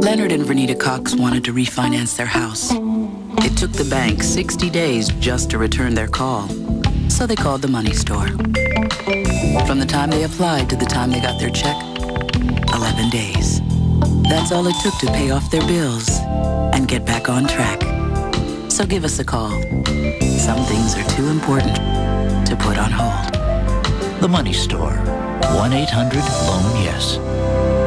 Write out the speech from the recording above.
Leonard and Vernita Cox wanted to refinance their house. It took the bank 60 days just to return their call, so they called the money store. From the time they applied to the time they got their check, 11 days. That's all it took to pay off their bills and get back on track. So give us a call. Some things are too important to put on hold. The Money Store. 1-800-LOAN-YES.